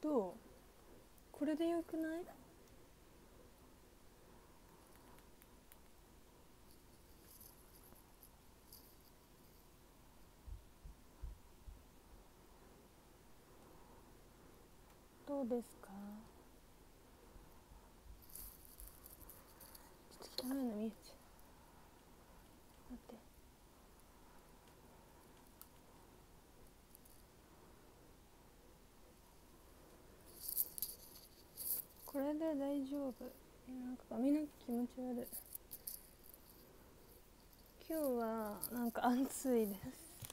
どう？これでよくない？どうですか？ちょっと汚いの見えちゃう。待って。これで大丈夫？なんか髪の毛気持ち悪い。今日はなんか暑いです。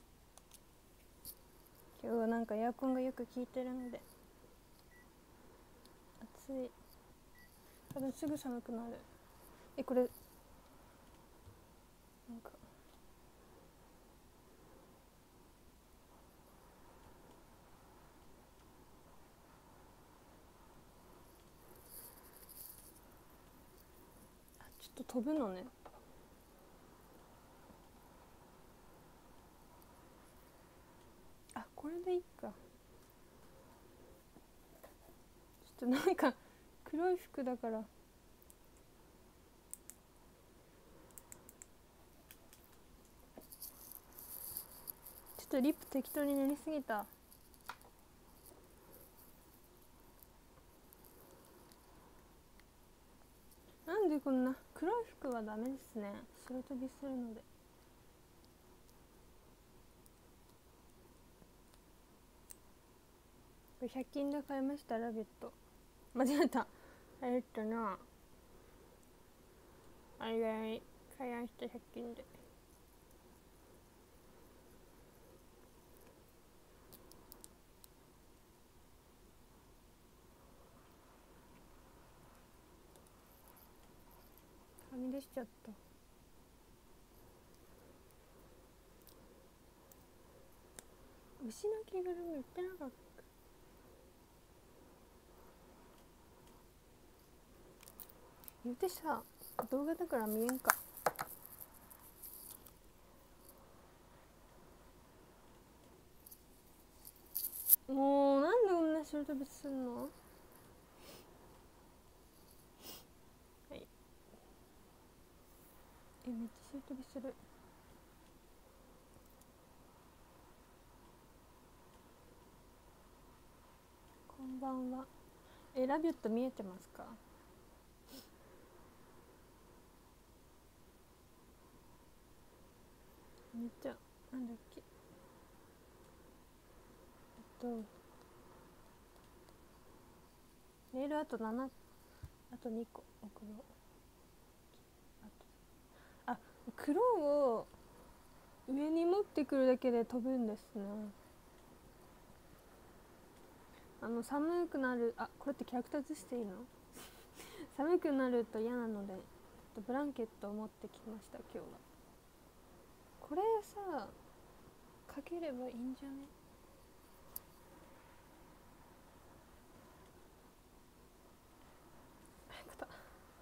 今日はなんかエアコンがよく効いてるので暑い。多分すぐ寒くなる。これなんかちょっと飛ぶのね。これでいいか。ちょっとなんか黒い服だからちょっとリップ適当に塗りすぎた。なんでこんな黒い服はダメですね。白飛びするので。これ100均で買いました。ラビット間違えた。あれな、あれが買いました100均で。はみ出しちゃった。牛の着ぐるみ売ってなかった。言うてさ、動画だから見えんか。もうなんでこんな白飛びすんの？はい。めっちゃ白飛びする。こんばんは。ラビット見えてますか？めっちゃなんだっけ、ネイルあと7、あと2個送ろう。黒を上に持ってくるだけで飛ぶんですね。寒くなる、これってキャラクターズしていいの？寒くなると嫌なのでブランケットを持ってきました。今日はこれさかければいいんじゃね？早くだ。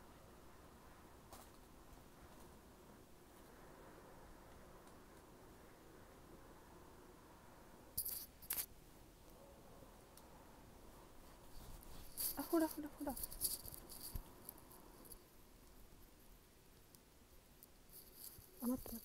ほらほらほら。待って待って。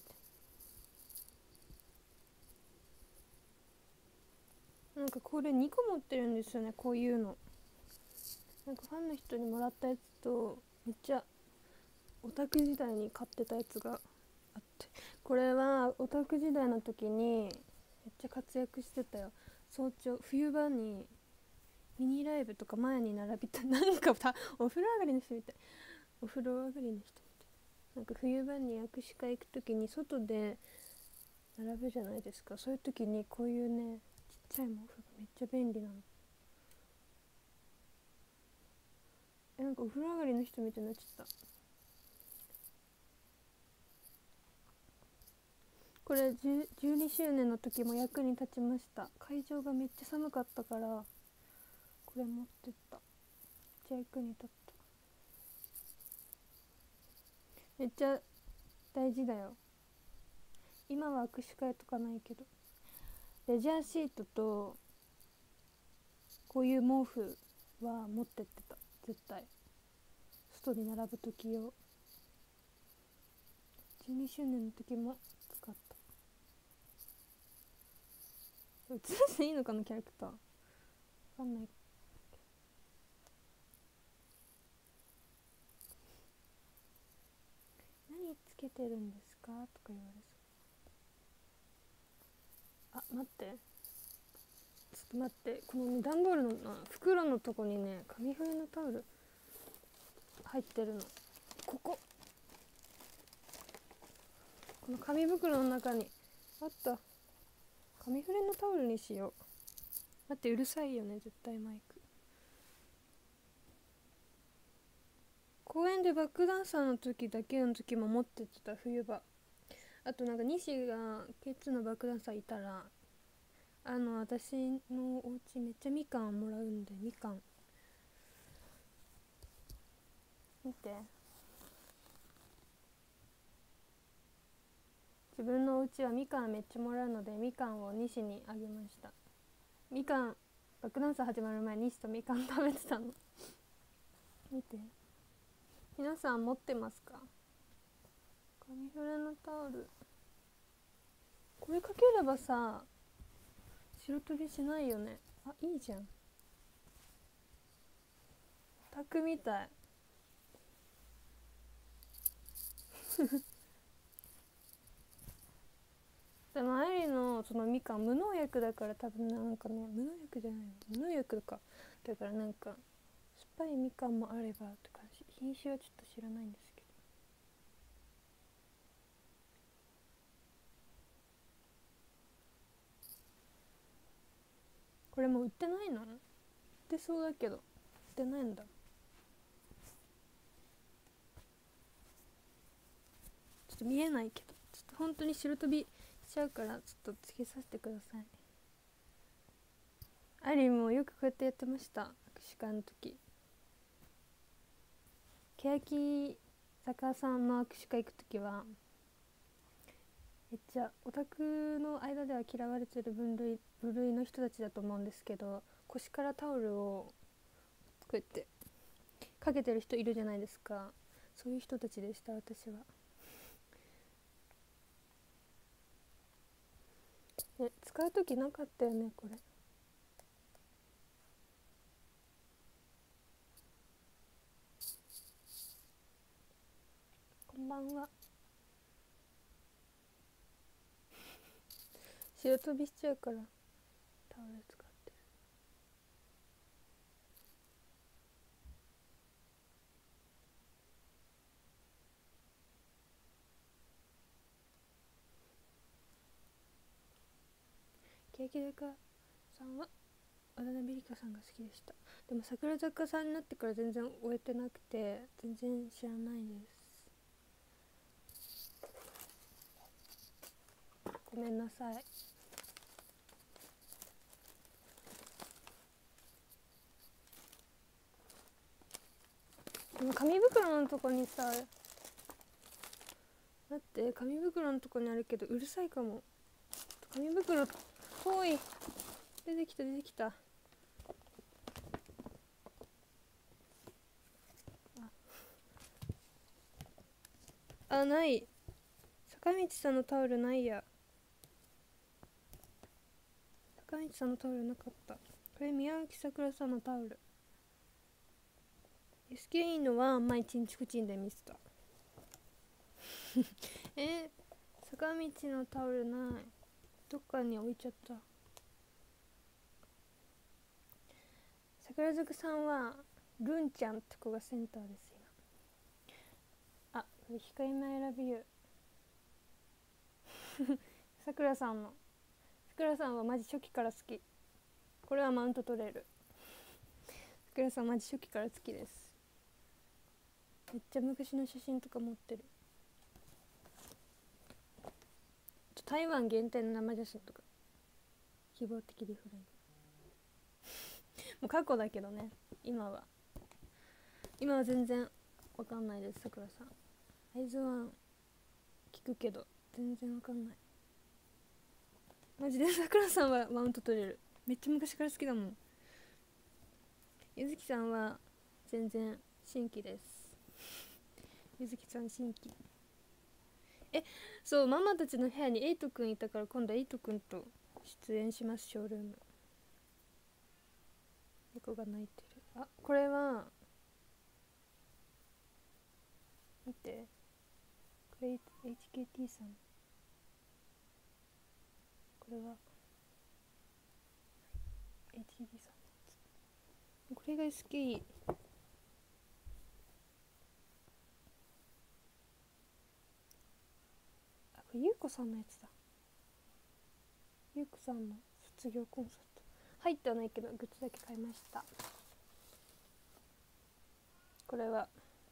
なんかこれ2個持ってるんですよね。こういうのなんかファンの人にもらったやつと、めっちゃオタク時代に買ってたやつがあって、これはオタク時代の時にめっちゃ活躍してたよ。早朝冬場にミニライブとか前に並びたなんかお風呂上がりの人みたい。お風呂上がりの人みたい。なんか冬場に握手会行く時に外で並ぶじゃないですか。そういう時にこういうねちっちゃい毛布がめっちゃ便利なの。なんかお風呂上がりの人みたいになっちゃった。これ12周年の時も役に立ちました。会場がめっちゃ寒かったからこれ持ってった。めっちゃ役に立った。めっちゃ大事だよ。今は握手会とかないけど。レジャーシートとこういう毛布は持ってってた、絶対外に並ぶ時用。12周年の時も使った。映していいのかなキャラクター、わかんない。何つけてるんですかとか言われそう。あ、待って、ちょっと待って、このね段ボールの袋のとこにね紙風のタオル入ってるの。この紙袋の中にあった。紙フレのタオルにしよう。待って、うるさいよね絶対マイク。公園でバックダンサーの時だけの時も持ってってた、冬場。あとなんか西がケツのバックダンサーいたら私のお家めっちゃみかんもらうんで、みかん見て、自分のお家はみかんめっちゃもらうので、みかんを西にあげました。みかん、バックダンサー始まる前に西とみかん食べてたの。見て、皆さん持ってますか？紙フレのタオル、これかければさ白飛びしないよね。あ、いいじゃん、タクみたい。でもアイリのそのみかん無農薬だから多分なんかね、無農薬じゃないの、無農薬か、だからなんか酸っぱいみかんもあればとか、品種はちょっと知らないんですけど。これもう売ってないの？売ってそうだけど売ってないんだ。ちょっと見えないけど、ちょっと本当に白飛びしちゃうからちょっとつけさせてください。アリもよくこうやってやってました、握手会の時。欅坂さんの握手会行く時はめっちゃオタクの間では嫌われてる部類の人たちだと思うんですけど、腰からタオルをこうやってかけてる人いるじゃないですか。そういう人たちでした、私は。使う時なかったよねこれ。こんばんは。白飛びしちゃうからタオル使ってる。欅坂さんは渡辺梨香さんが好きでした。でも桜坂さんになってから全然終えてなくて全然知らないです。ごめんなさい。でも紙袋のとこにさ、待って、紙袋のとこにあるけどうるさいかも。紙袋遠い。出てきた出てきた。あ、ない。坂道さんのタオルないや。坂道さんのタオルなかった。これ宮脇さくらさんのタオル。SK のは前チンチクチンで見せた。坂道のタオルない。どっかに置いちゃった。桜坂さんはルンちゃんって子がセンターです今。あ、これ控えめ I love you。さくらさんの、さくらさんはマジ初期から好き。これはマウント取れる。さくらさんマジ初期から好きです。めっちゃ昔の写真とか持ってる。台湾限定の生写真とか、希望的リフレイン。もう過去だけどね、今は全然わかんないです。さくらさんアイズワン聞くけど全然わかんない。マジでさくらさんはマウント取れる。めっちゃ昔から好きだもん。 ゆずきさんは全然新規です。ゆずきさん新規。そう、ママたちの部屋にエイトくんいたから、今度エイトくんと出演します。ショールーム。猫が泣いてる。あ、これは見て、これ HKT さん、これは HKT さん、これが SKE。 あ、これゆうこさんのやつだ。ゆうこさんの卒業コンサート入ってはないけどグッズだけ買いました。これは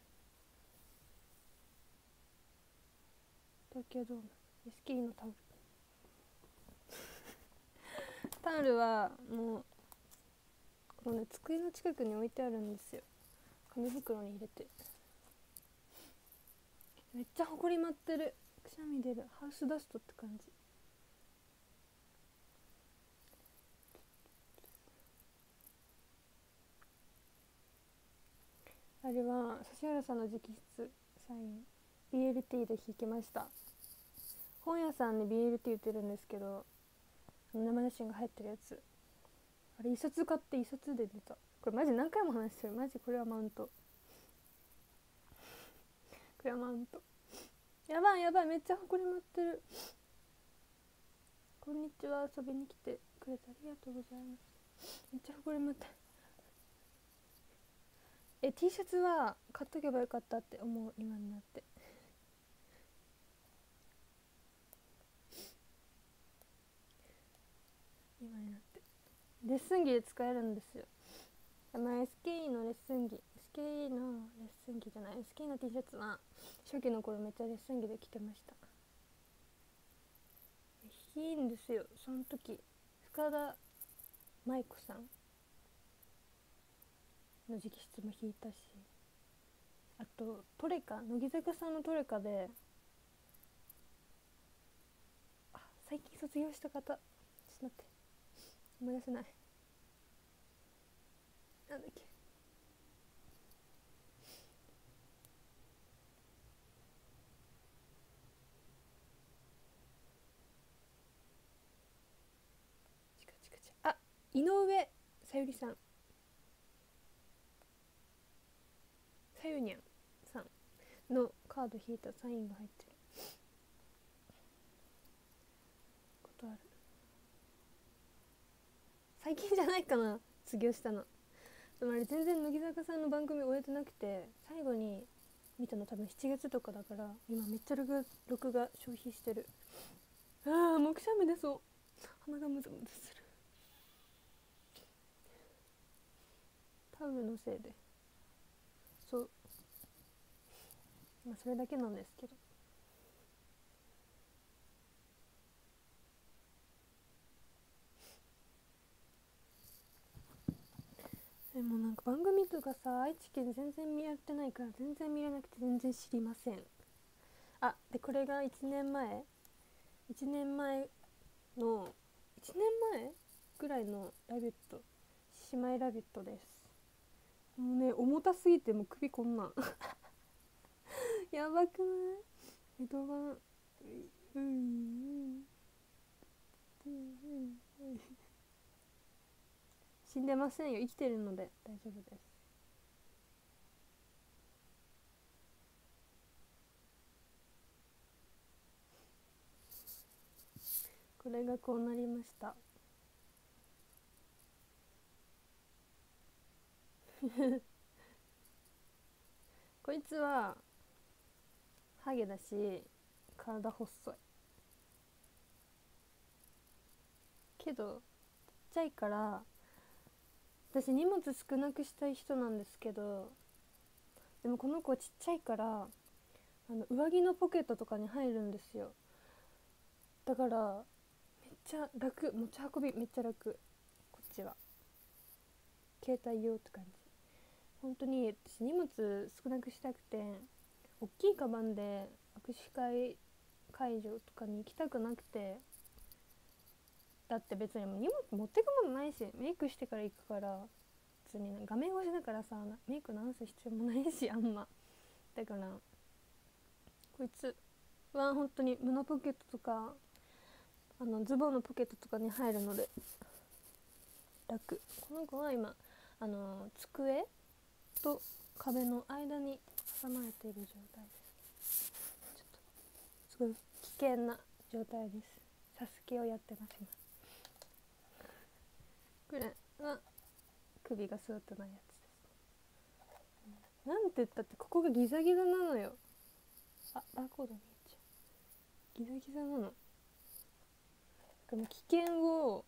東京ドーム SKE のタオル。タオルはもうこのね、机の近くに置いてあるんですよ。紙袋に入れて。めっちゃほこり舞ってる。くしゃみ出る。ハウスダストって感じ。あれは指原さんの直筆サイン BLT で弾きました。本屋さんに BLT 売ってるんですけど、生写真が入ってるやつ、あれ一冊買って一冊で出た。これマジ何回も話してる。マジこれはマウント。これはマウント。やばいやばい、めっちゃほこり舞ってる。こんにちは、遊びに来てくれてありがとうございます。めっちゃほこり舞ってる。T シャツは買っとけばよかったって思う、今になって。今になってレッスン着で使えるんですよ。SKE のレッスン着、SKE のレッスン着じゃない、 SKE の T シャツは初期の頃めっちゃレッスン着で着てました。いいんですよ。その時深田舞子さんの直筆も弾いたし、あとトレカ、乃木坂さんのトレカで、あ、最近卒業した方、ちょっと待って、思い出せない。なんだっけ、あ、井上さゆりさん、さゆにゃんさんのカード引いたサインが入ってることある。最近じゃないかな、卒業したの。でもあれ全然乃木坂さんの番組終えてなくて、最後に見たの多分7月とかだから、今めっちゃ録画消費してる。あー、もうくしゃみ出そう。鼻がムズムズする。タオルのせいで。そう、まあそれだけなんですけど。でもなんか番組とかさ、愛知県全然やってないから全然見れなくて全然知りません。あ、でこれが1年前の1年前ぐらいのラビット、姉妹ラビットです。もうね、重たすぎてもう首こんなんやばくない？江戸版、死んでませんよ、生きてるので大丈夫です。これがこうなりましたこいつはハゲだし体細いけどちっちゃいから、私荷物少なくしたい人なんですけど、でもこの子ちっちゃいから上着のポケットとかに入るんですよ。だからめっちゃ楽、持ち運びめっちゃ楽。こっちは携帯用って感じ。本当に私荷物少なくしたくて、大きいカバンで握手会会場とかに行きたくなくて、だって別に荷物持ってくものないし、メイクしてから行くから通に画面越しだからさ、メイク直す必要もないし、あんまだから、こいつは本当に胸ポケットとかズボンのポケットとかに入るので楽。この子は今机と壁の間に挟まれている状態です。ちょっとすごい危険な状態です。サスケをやってます今。これは首がスーッとないやつです。なんて言ったってここがギザギザなのよ。あ、バーコード見えちゃう。ギザギザなの。この危険を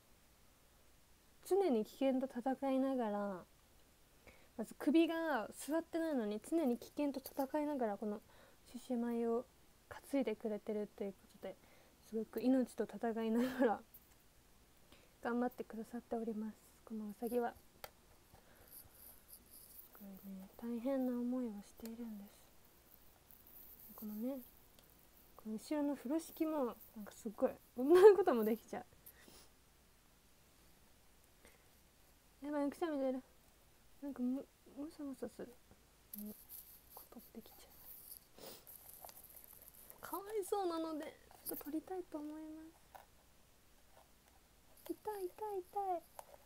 常に危険と戦いながら、まず首が座ってないのに常に危険と戦いながらこの獅子舞を担いでくれてるということで、すごく命と戦いながら頑張ってくださっております。このうさぎはすごいね、大変な思いをしているんです。このね、この後ろの風呂敷もなんかすごいこんなこともできちゃう。やばい、くしゃみ出る。なんかむさむさすることってきちゃう。かわいそうなのでちょっと撮りたいと思います。痛い痛い痛い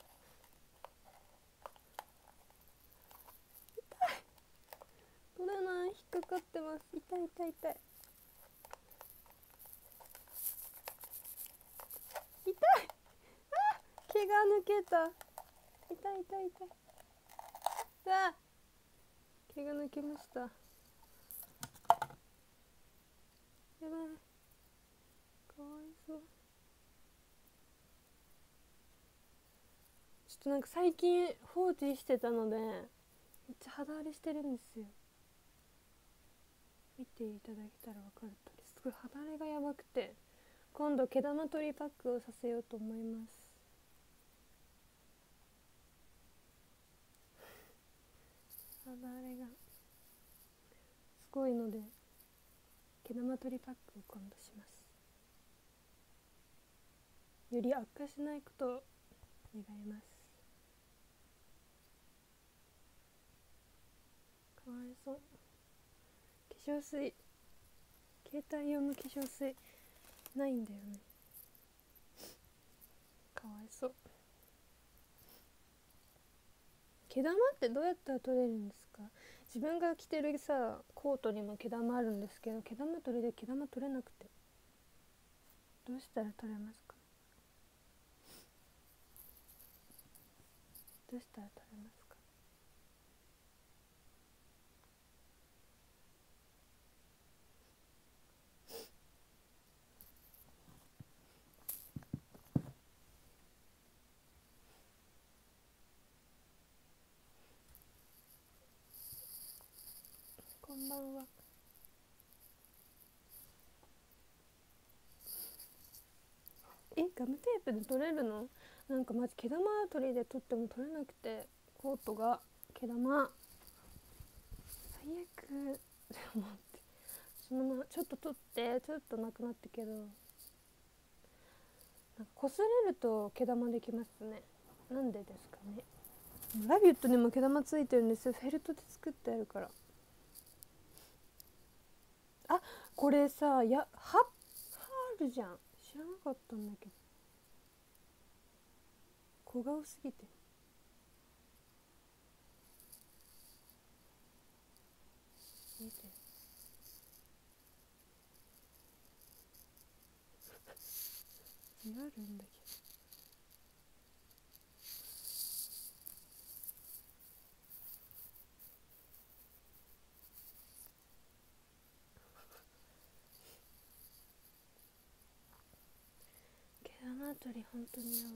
痛い、取れない、引っかかってます。痛い痛い痛い痛い、あ、毛が抜けた。痛い痛い痛い、あ、毛が抜けました。やばい、かわいそう。ちょっとなんか最近放置してたのでめっちゃ肌荒れしてるんですよ。見ていただけたら分かるとり、すごい肌荒れがやばくて、今度毛玉取りパックをさせようと思います。肌荒れがすごいので毛玉取りパックを今度します。より悪化しないことを願います。かわいそう。化粧水、携帯用の化粧水ないんだよね。かわいそう。毛玉ってどうやったら取れるんですか？自分が着てるさコートにも毛玉あるんですけど、毛玉取りで毛玉取れなくて、どうしたら取れますか？どうしたら取れますか？こんばんは。ガムテープで取れるの？なんかマジ毛玉取りで取っても取れなくて、コートが毛玉最悪って思って、そのままちょっと取ってちょっとなくなったけど、なんか擦れると毛玉できますね。なんでですかね。ラビットにも毛玉ついてるんですよ。フェルトで作ってあるから。あ、これさ、ハールじゃん。知らなかったんだけど、小顔すぎて見て。リアルんだけど、毛玉取り本当にやば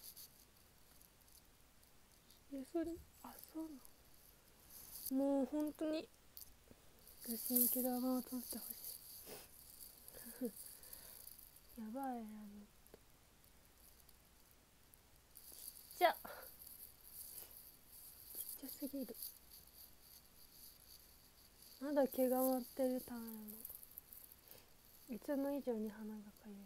い。それ、そうなの。もう本当に私の毛玉を取ってほしい。やばいな、ちっちゃちっちゃすぎる。まだ毛が回ってるターンもいつも以上に鼻がかゆい。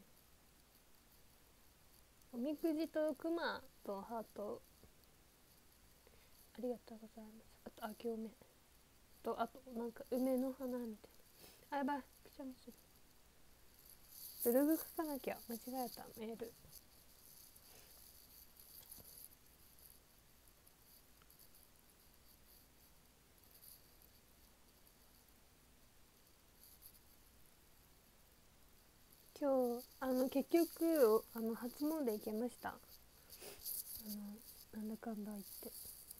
おみくじとクマとハートありがとうございます。あとあきおめと、あとなんか梅の花みたいな。あ、やばい、くしゃみする。ブログ書かなきゃ。間違えた。メール。今日結局初詣行けました。なんだかんだ言って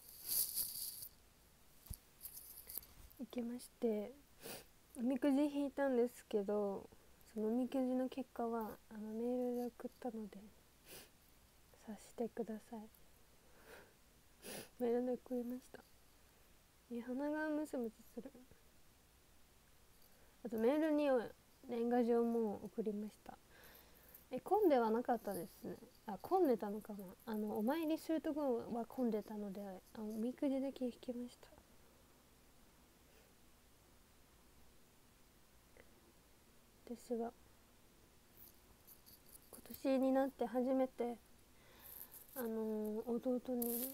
行けまして、おみくじ引いたんですけど、そのおみくじの結果はメールで送ったので察してください。メールで送りました。鼻がムスムスする。あとメールに年賀状も送りました。混んではなかったですね。混んでたのかな。お参りするところは混んでたので、おみくじだけ引きました。私は今年になって初めて弟に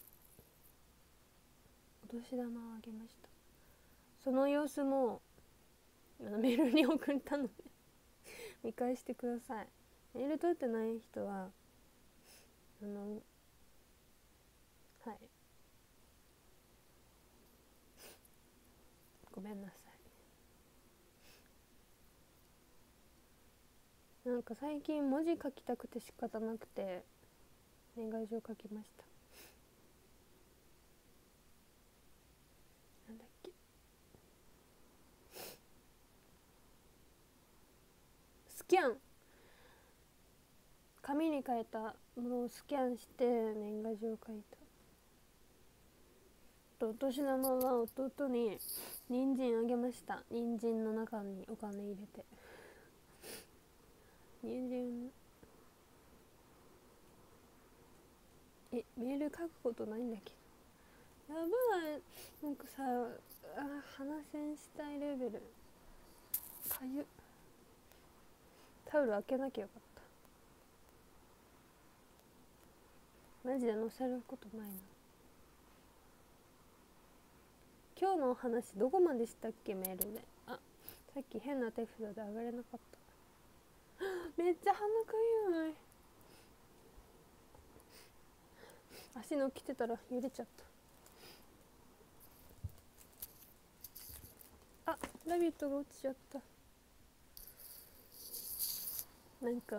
お年玉をあげました。その様子もメールに送ったので見返してください。メール取ってない人ははい、ごめんなさい。なんか最近文字書きたくて仕方なくて年賀状書きました。なんだっけ、スキャン、紙に書いたものをスキャンして年賀状を書いた。お年玉は弟に人参あげました。人参の中にお金入れて。人参メール書くことないんだけど、やばい。なんかさ、鼻栓したいレベル。かゆ。タオル開けなきゃよかった。マジで載せることないな。今日のお話どこまでしたっけ、メールで。さっき変な手札で上がれなかった。めっちゃ鼻かゆい。足のっきてたら揺れちゃった。ラビットが落ちちゃった。なんか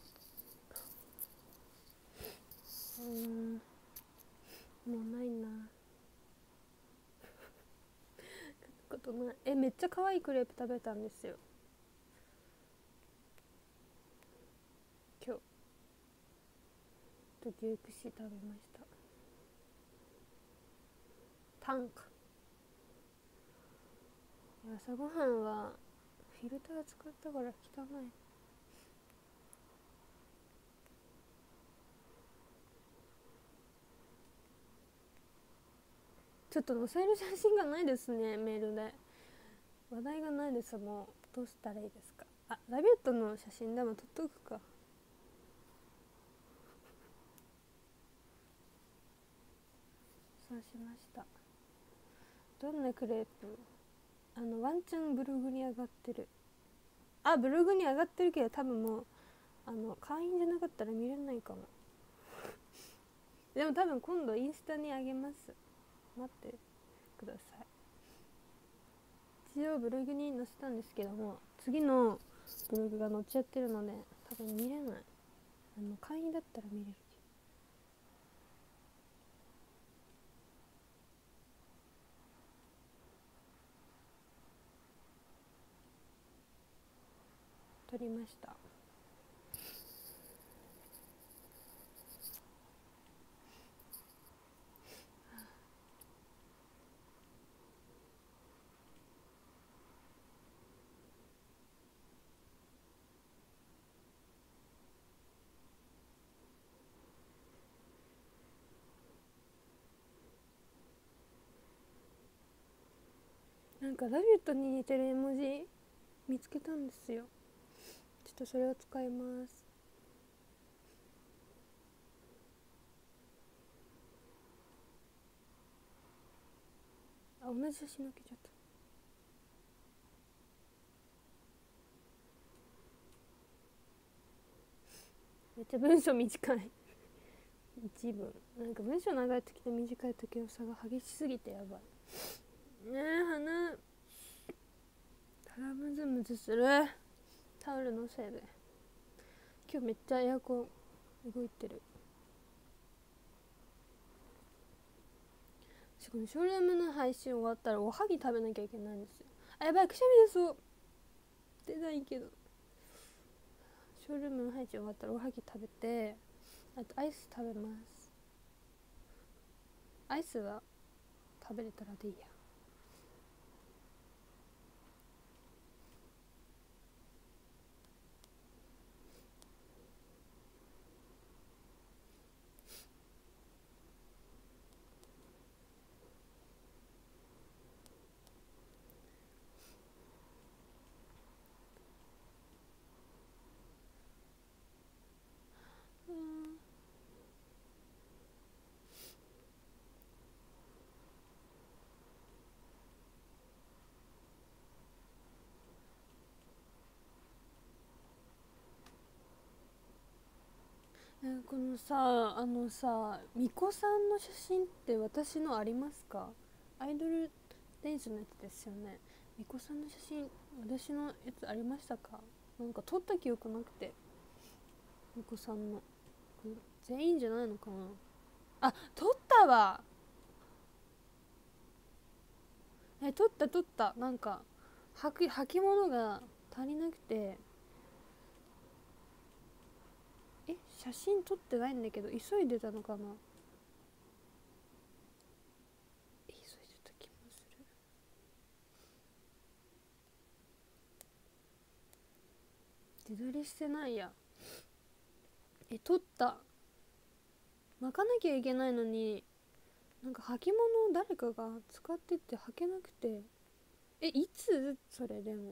もうないな。ことない。めっちゃ可愛いクレープ食べたんですよ今日。と牛串食べました。タンか。朝ごはんはフィルター使ったから汚い。ちょっと載せる写真がないですね。メールで話題がないです。もうどうしたらいいですか。ラビットの写真でも撮っとくか。そうしました。どんなクレープ。ワンチャンブログに上がってる。ブログに上がってるけど多分もう会員じゃなかったら見れないかも。でも多分今度インスタに上げます。待ってください。一応ブログに載せたんですけども、次のブログが載っちゃってるので多分見れない。会員だったら見れるけど。撮りました。なんかラビットに似てる絵文字見つけたんですよ。ちょっとそれを使います。 あ、同じ写真のっけちゃった。めっちゃ文章短い一文なんか文章長い時と短い時の差が激しすぎてやばいね。え鼻ムズムズする。タオルのせいで今日めっちゃエアコン動いてる。しかもショールームの配信終わったらおはぎ食べなきゃいけないんですよ。あ、やばい、くしゃみ出そう。出ないけど、ショールームの配信終わったらおはぎ食べて、あとアイス食べます。アイスは食べれたらでいいや。このさ、巫女さんの写真って私のありますか？アイドルデイズのやつですよね。巫女さんの写真私のやつありましたか？なんか撮った記憶なくて。巫女さんの全員じゃないのかな。あ、撮ったわ。撮ったなんか履き物が足りなくて、写真撮ってないんだけど急いでたのかな。急いでた気もする。自撮りしてないや。撮った。巻かなきゃいけないのに、なんか履物を誰かが使ってて履けなくて。いつそれでも。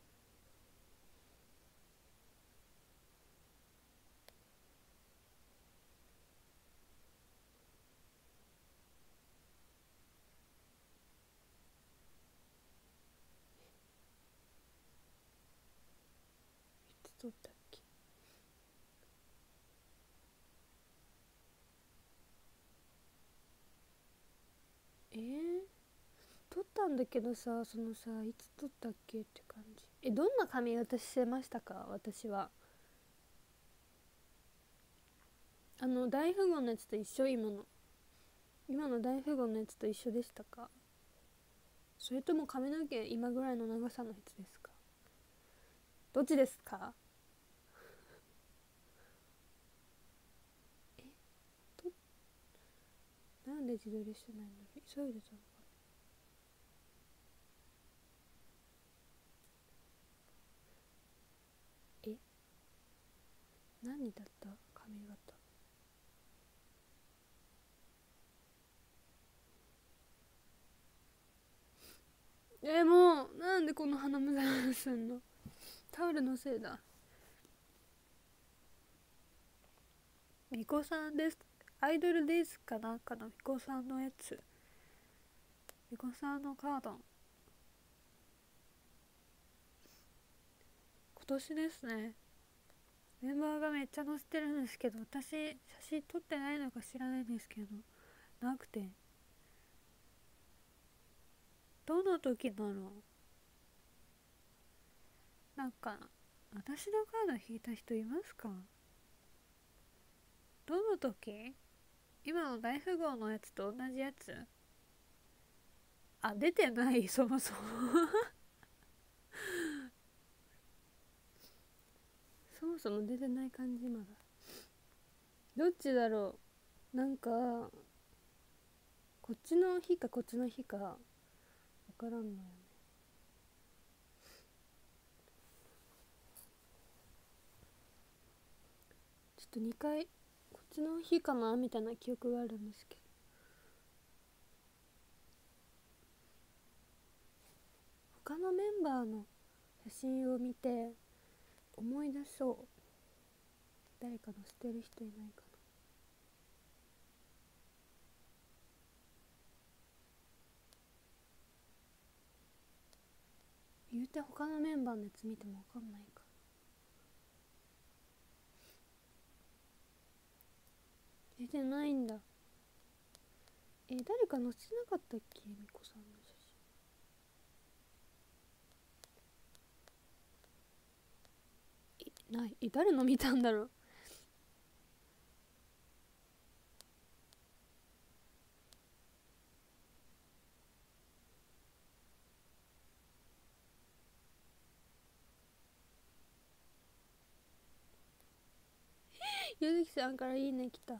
いつ撮ったっけ？撮ったんだけどさ、そのさ、いつ撮ったっけって感じ。どんな髪型してましたか？私は大富豪のやつと一緒。今の大富豪のやつと一緒でしたか？それとも髪の毛今ぐらいの長さのやつですか？どっちですか？なんで自撮りしてないの？急いでたのかな。何だった髪型。もうなんでこの鼻むずすんの？タオルのせいだ。みこさんです。アイドルデイズかなんかのみこさんのやつ。みこさんのカード今年ですね。メンバーがめっちゃ載せてるんですけど、私写真撮ってないのか知らないんですけどなくて。どの時なの？なんか私のカード引いた人いますか？どの時？今の大富豪のやつと同じやつ？出てない。そもそもそもそも出てない感じ。まだどっちだろう。なんかこっちの日かこっちの日かわからんのよね。ちょっと2回こっちの日かなみたいな記憶があるんですけど、他のメンバーの写真を見て思い出そう。誰か載せてる人いないか言うて他のメンバーのやつ見ても分かんないか。出てないんだ。誰か載せてなかったっけ、みこさんの写真。ない。誰の見たんだろう。ゆずきさんからいいね来た。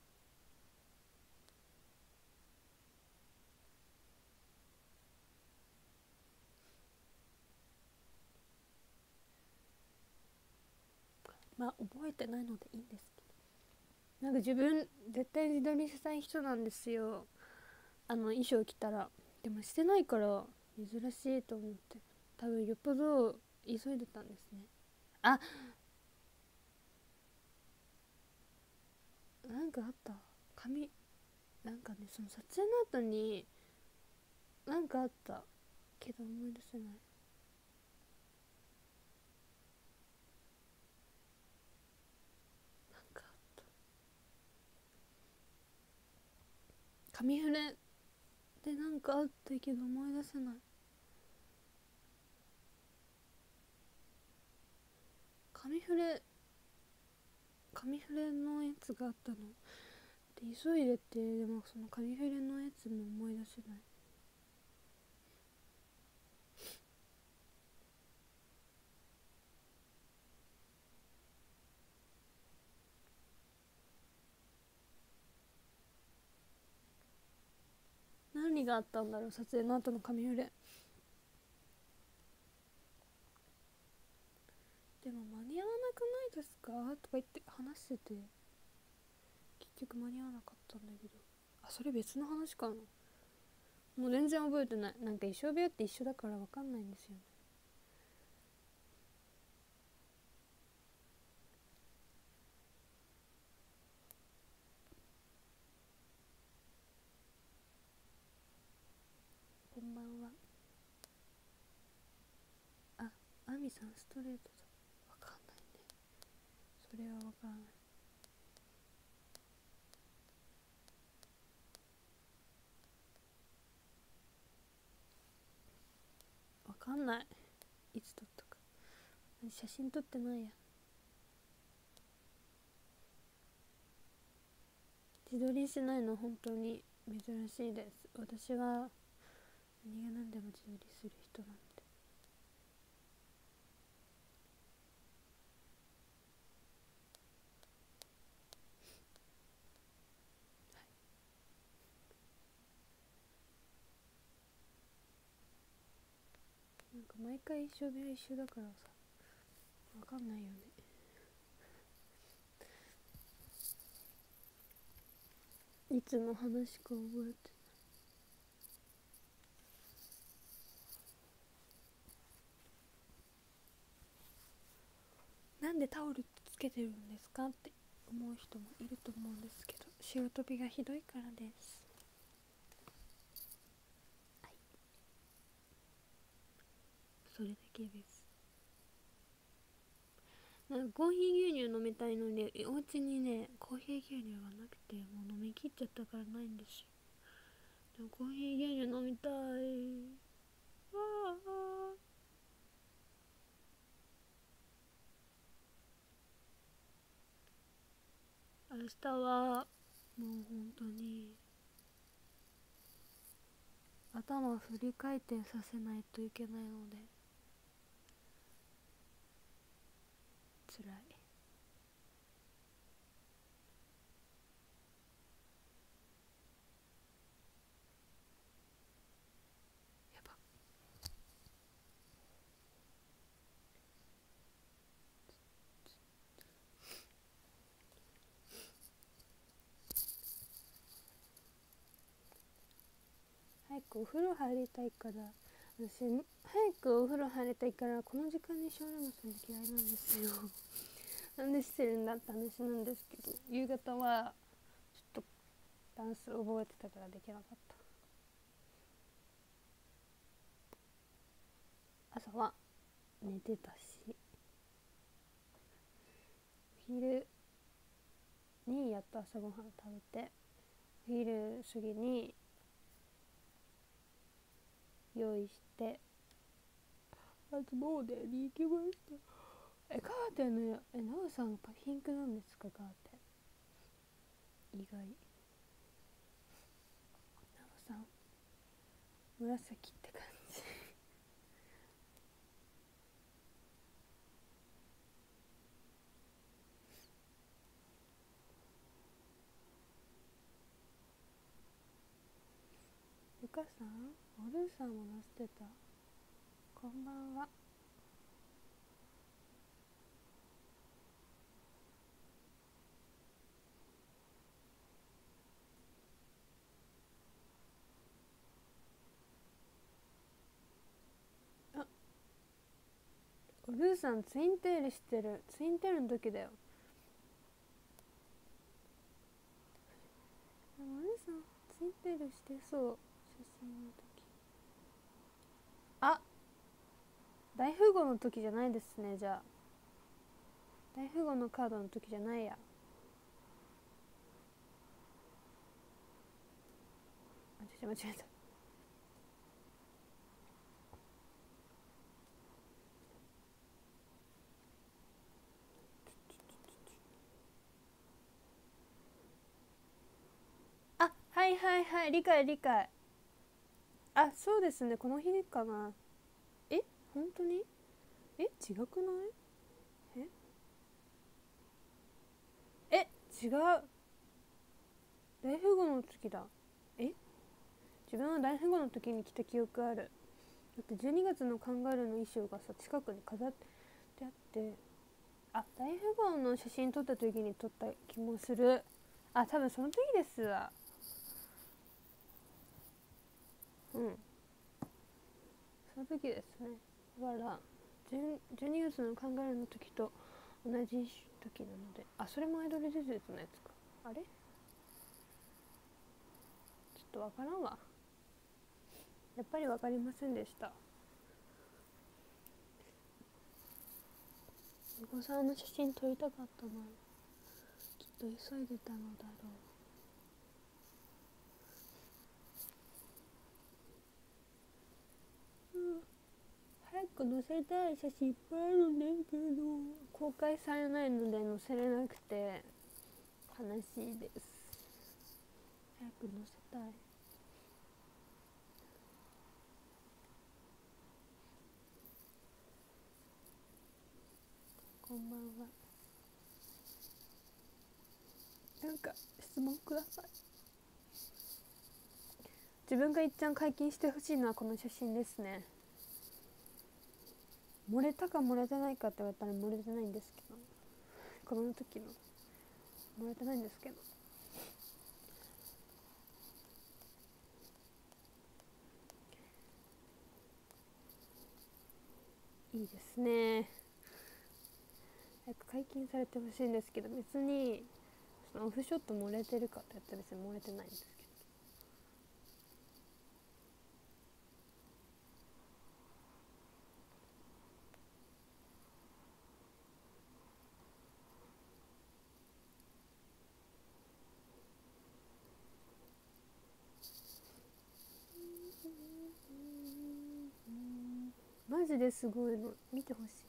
まあ覚えてないのでいいんですけど、なんか自分絶対自撮りしたい人なんですよ、衣装着たら。でもしてないから珍しいと思って、多分よっぽど急いでたんですね。あ、なんかあった。なんかね、その撮影の後になんかあったけど思い出せない。なんかあった。紙フレでなんかあったけど思い出せない。紙フレのやつがあったので急いでて、でもその紙フレのやつも思い出せない。何があったんだろう、撮影の後の紙フレ。でも間に合わなくないですかとか言って話してて、結局間に合わなかったんだけど、それ別の話かな。もう全然覚えてない。なんか衣装部屋って一緒だから分かんないんですよね。こんばんは。あみさんストレートだ。分かんないね、それは分からない。分かんない、いつ撮ったか。写真撮ってないや。自撮りしないの本当に珍しいです。私は何が何でも自撮りする人なんで。なんか毎回衣装部屋一緒だからさ、分かんないよね。いつの話か覚えてなんでタオルつけてるんですかって思う人もいると思うんですけど、仕事日がひどいからです。はい、それだけです。なんかコーヒー牛乳飲みたいのに、お家にねコーヒー牛乳がなくて、もう飲み切っちゃったからないんですよ。でもコーヒー牛乳飲みたい。わあ、明日はもう本当に頭フル回転させないといけないので辛い。やば。早くお風呂入りたいから、私早くお風呂入りたいからこの時間にショールームするの嫌いなんですよ。なんでしてるんだって話なんですけど、夕方はちょっとダンス覚えてたからできなかった。 朝は寝てたし、お昼にやっと朝ごはん食べて、お昼過ぎに用意して初詣に行きました。カーテンのなおさんピンクなんですか？カーテン意外。なおさん紫って感じゆかさん、おるーさんも載せてた。こんばんは。あ、おるーさんツインテールしてる。ツインテールの時だよ。おるーさんツインテールしてそう、写真の時。あ、大富豪の時じゃないですね。じゃあ大富豪のカードの時じゃないや。間違えた。あ、はいはいはい、理解理解。あ、そうですね、この日かな。え、本当に？え、違くない？え、違う。大富豪の時だ。え、自分は大富豪の時に着た記憶ある。だって12月のカンガルーの衣装がさ、近くに飾ってあって、あ、大富豪の写真撮った時に撮った気もする。あ、多分その時ですわ。うん、その時ですね。だから12月のカンガルーの時と同じ時なので、あ、それもアイドルディズニーのやつか。あれ、ちょっとわからんわ。やっぱりわかりませんでした。お子さんの写真撮りたかったな。きっと急いでたのだろう。早く載せたい写真いっぱいあるんですけど、公開されないので載せれなくて悲しいです。早く載せたい。こんばんは。なんか質問ください。自分がいっちゃん解禁してほしいのはこの写真ですね。漏れたか漏れてないかって言われたら漏れてないんですけど、この時の漏れてないんですけど、いいですね。早く解禁されてほしいんですけど、別にそのオフショット漏れてるかって言ったら別に漏れてないんですけど。マジですごいの、見てほしい。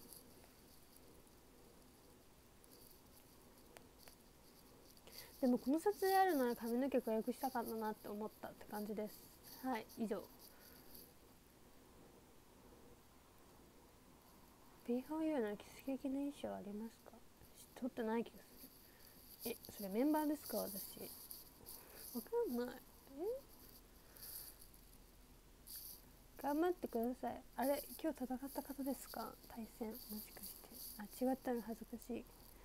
でもこの撮影あるなら髪の毛回復したかったなって思ったって感じです。はい、以上。 B4U のキス的な印象ありますか？撮ってない気がする。それメンバーですか？私わかんない。頑張ってください。あれ、今日戦った方ですか？対戦もしかして。あ、違ったら恥ずかしい。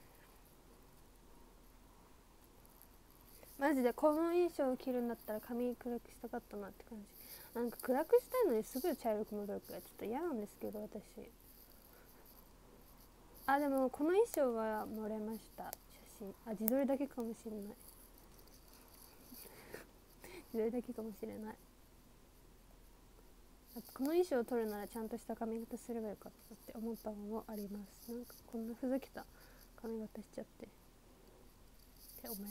マジでこの印象を着るんだったら髪暗くしたかったなって感じ。なんか暗くしたいのにすぐ茶色く戻るからちょっと嫌なんですけど、私。あ、でもこの衣装は漏れました。写真、あ、自撮りだけかもしれない。自撮りだけかもしれない。あこの衣装を撮るならちゃんとした髪型すればよかったって思ったのもあります。なんかこんなふざけた髪型しちゃってって思いました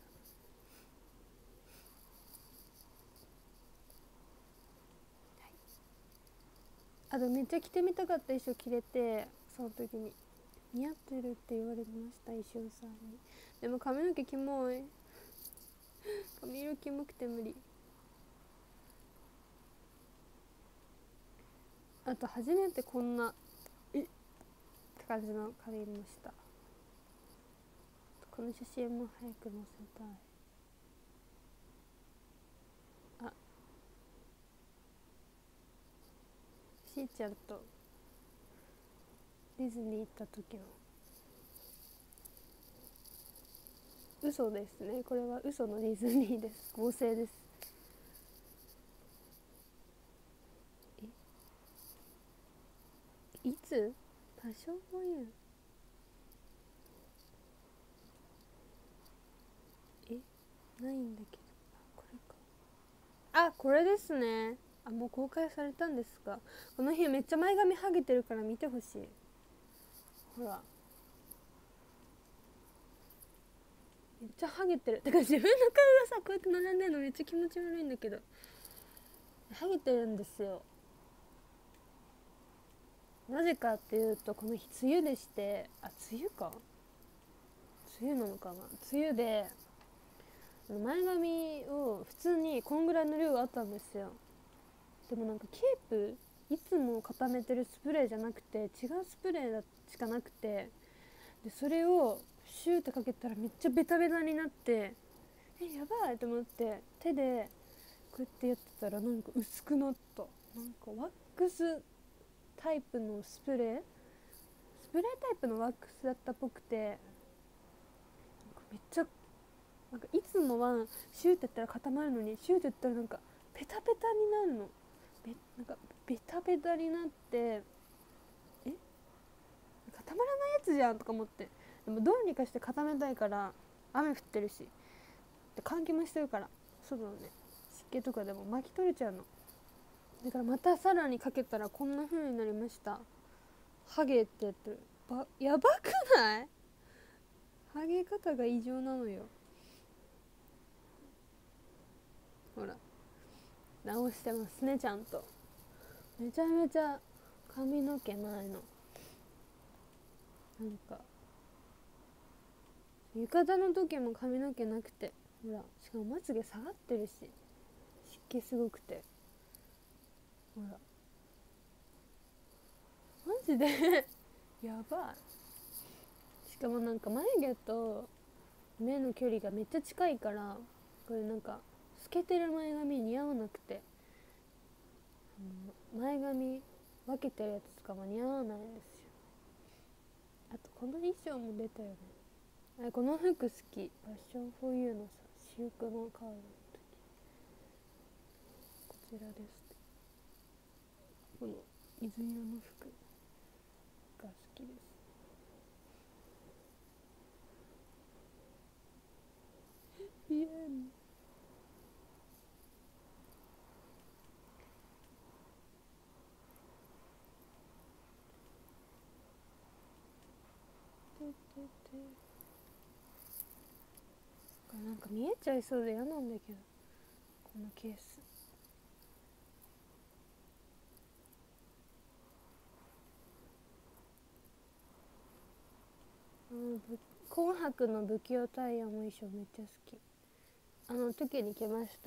。あとめっちゃ着てみたかった衣装着れて、その時に似合ってるって言われました、衣装さんに。でも髪の毛キモい、髪色キモくて無理。あと初めてこんなって感じの髪色もした。この写真も早く載せたい。あ、しーちゃんとディズニー行った時の嘘ですね。これは嘘のディズニーです。合成です。いつ？多少も言う。ないんだけど。これか。あ、これですね。あ、もう公開されたんですか。この日めっちゃ前髪ハゲてるから見てほしい。ほら。めっちゃハゲてる。てか自分の顔がさ、こうやって並んでるのめっちゃ気持ち悪いんだけど。ハゲてるんですよ。なぜかっていうと、この日梅雨でして、あ、梅雨か、梅雨なのかな、梅雨で前髪を普通にこんぐらいの量あったんですよ。でもなんかケープ、いつも固めてるスプレーじゃなくて違うスプレーしかなくて、でそれをシューってかけたらめっちゃベタベタになって、やばいと思って手でこうやってやってたらなんか薄くなった。なんかワックスタイプのスプレータイプのワックスだったっぽくて、なんかめっちゃなんかいつもはシューってやったら固まるのに、シューってやったらなんかペタペタになるの。なんかベタベタになって、固まらないやつじゃんとか思って。でもどうにかして固めたいから、雨降ってるしで換気もしてるから、外のね湿気とかでも巻き取れちゃうの。だからまたさらにかけたらこんな風になりました。ハゲってやってる。やばくない？ハゲ方が異常なのよ。ほら、直してますね、ちゃんと。めちゃめちゃ髪の毛ないの。なんか浴衣の時も髪の毛なくて、ほら、しかもまつげ下がってるし、湿気すごくて、ほらマジでやばい。しかもなんか眉毛と目の距離がめっちゃ近いから、これなんか透けてる前髪似合わなくて、前髪分けてるやつとかも似合わないんですよ。あとこの衣装も出たよね。この服好き。ファッションフォーユーのさ、私服のカードの時、こちらです。この水色の服が好きです。イエーイ。なんか見えちゃいそうで嫌なんだけど、このケース。紅白の不器用タイヤの衣装めっちゃ好き。あの時に来ました。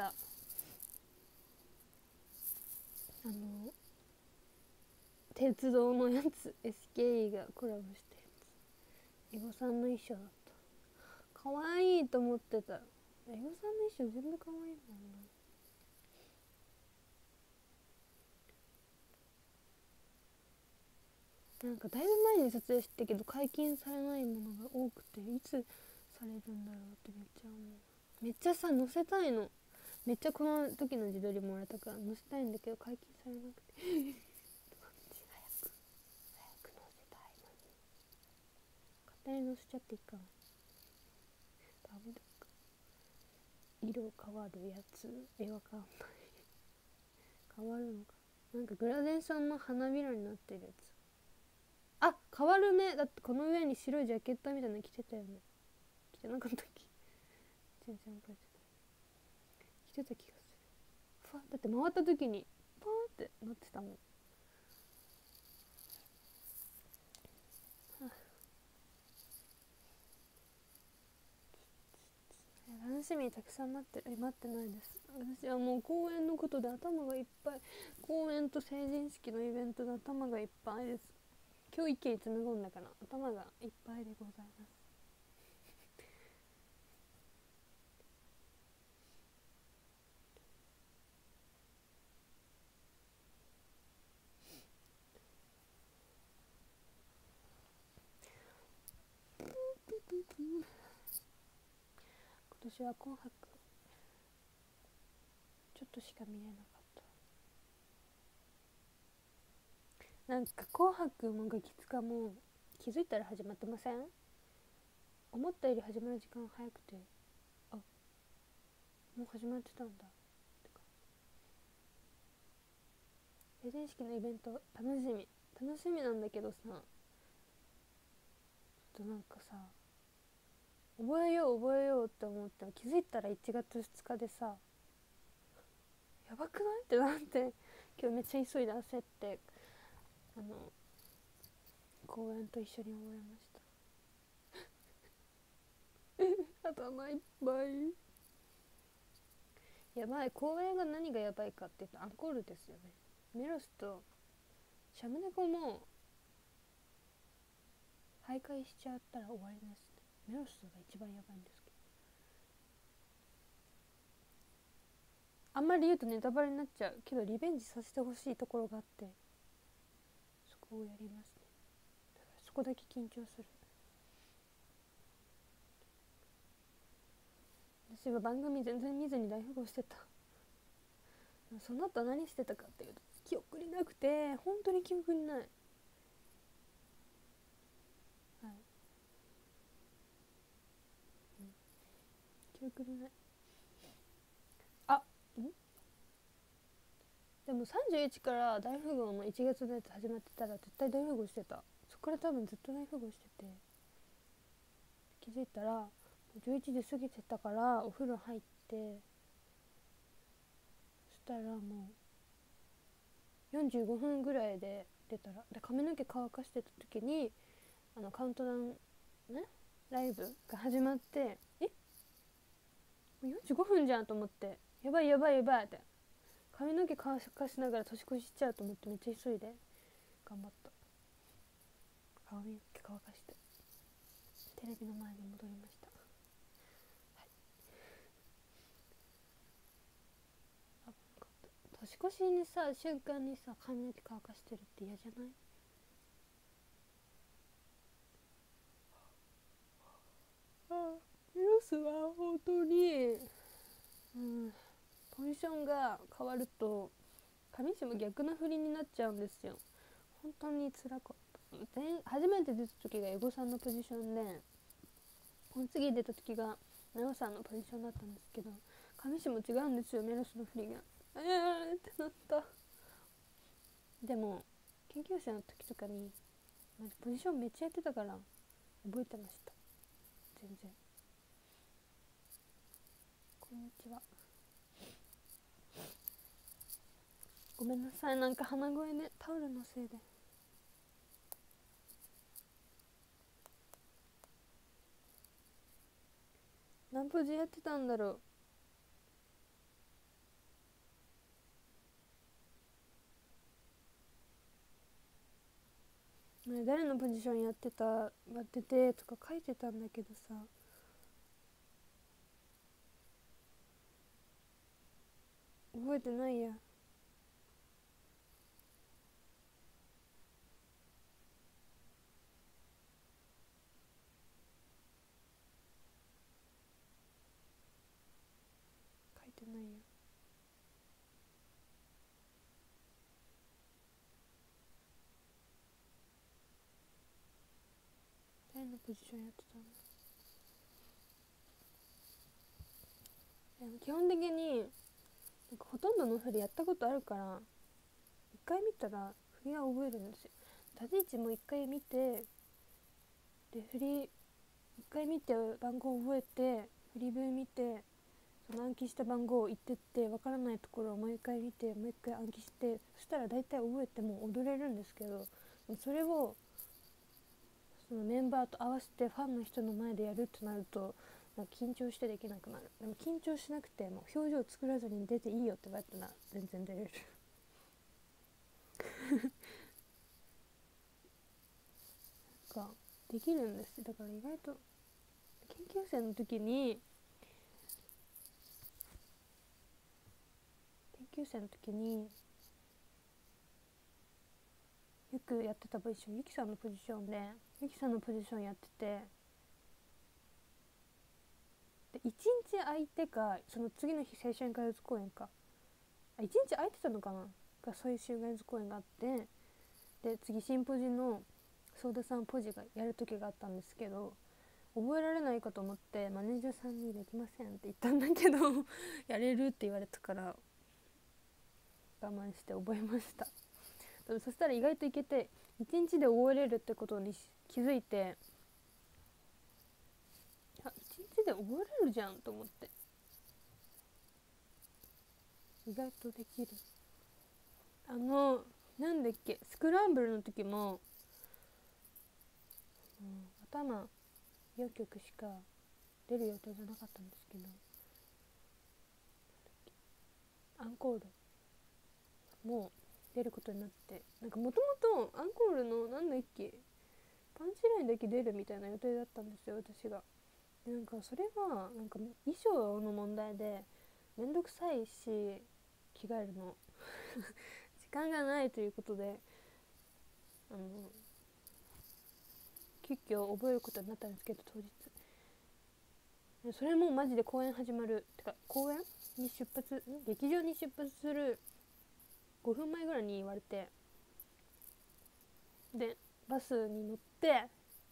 鉄道のやつ、 SKE がコラボしたやつ。エゴさんの衣装だった。可愛いと思ってた。エゴさんの衣装全部可愛いもんな。なんかだいぶ前に撮影してたけど解禁されないものが多くて、いつされるんだろうってめっちゃ思う。めっちゃさ載せたいの。めっちゃこの時の自撮りもらったから載せたいんだけど解禁されなくて早く載せたいのに勝手に載せちゃっていいかな。ダメですか？色変わるやつわかんない変わるのか。 なんかグラデーションの花びらになってるやつ。あ、変わるね。だってこの上に白いジャケットみたいなの着てたよね。着てなかったっけ。全然覚えてない。着てた気がする。ふわだって回った時にパーンってなってたもん。楽しみにたくさん待ってないです。私はもう公演のことで頭がいっぱい。公演と成人式のイベントで頭がいっぱいです。今日一気に詰め込んだから頭がいっぱいでございます。今年は紅白ちょっとしか見れなかった。なんか紅白もガキつかも気づいたら始まってません？思ったより始まる時間早くて、あ、もう始まってたんだってか。成人式のイベント楽しみなんだけどさ、ちょっとなんかさ、覚えようって思っても気づいたら1月2日でさ、やばくないってなって、今日めっちゃ急いで焦って公園と一緒に覚えました頭いっぱい。やばい。公園が何がやばいかって言うとアンコールですよね。メロスとシャムネコも徘徊しちゃったら終わりですね。メロスが一番やばいんですけど、あんまり言うとネタバレになっちゃうけどリベンジさせてほしいところがあって、そこをやりますね。だからそこだけ緊張する。私は番組全然見ずに大富豪してた。その後何してたかっていうと記憶になくて、本当に記憶にない。はい、記憶にない。あ、でも31から大富豪の1月のやつ始まってたら絶対大富豪してた。そこから多分ずっと大富豪してて、気づいたら11時過ぎてたからお風呂入って、そしたらもう45分ぐらいで出たら、で髪の毛乾かしてた時にカウントダウンねライブが始まって、もう45分じゃんと思って、やばいって髪の毛乾かしながら年越ししちゃうと思ってめっちゃ急いで頑張った。髪の毛乾かしてテレビの前に戻りました。年越しにさ瞬間にさ髪の毛乾かしてるって嫌じゃない？ニュースは本当に、ポジションが変わると上地も逆な振りになっちゃうんですよ。本当に辛かった。初めて出た時がエゴさんのポジションで、この次出た時がメロさんのポジションだったんですけど、上地も違うんですよ、メロスの振りが。ってなった。でも研究生の時とかにポジションめっちゃやってたから覚えてました。全然。こんにちは。ごめんなさい、なんか鼻声ね、タオルのせいで。何ポジやってたんだろう、ね、誰のポジションやっててとか書いてたんだけどさ、覚えてないや。書いてないや。誰のポジションやってたの？でも基本的になんかほとんどの振りやったことあるから、一回見たら振りは覚えるんですよ。立ち位置も一回見て、で振り一回見て番号を覚えて、振り分見て、その暗記した番号を言ってって、分からないところをもう一回見て、もう一回暗記して、そしたら大体覚えてもう踊れるんですけど、それをそのメンバーと合わせてファンの人の前でやるってなると、なんか緊張してできなくなる。でも緊張しなくても表情作らずに出ていいよって言われたら全然出れるなんかできるんです。だから意外と研究生の時によくやってたポジション、ゆきさんのポジションで、ゆきさんのポジションやってて、で1日空いてか、その次の日青春開発公演か、1日空いてたのかなが、そういう春開発公演があって、で次シンポジのソーダさんポジがやる時があったんですけど、覚えられないかと思ってマネージャーさんにできませんって言ったんだけどやれるって言われたから我慢して覚えました。そしたら意外といけて、1日で覚えれるってことに気づいて、1日で覚えれるじゃんと思って、意外とできる。なんだっけ、スクランブルの時も、頭4曲しか出る予定じゃなかったんですけど、アンコールも出ることになって、なんかもともとアンコールのなんだっけ、パンチラインだけ出るみたいな予定だったんですよ、私が。でなんかそれがなんか衣装の問題でめんどくさいし、着替えるの時間がないということで、急遽覚えることになったんですけど、当日それもマジで公演始まるてか、公演に出発劇場に出発する5分前ぐらいに言われて、でバスに乗って、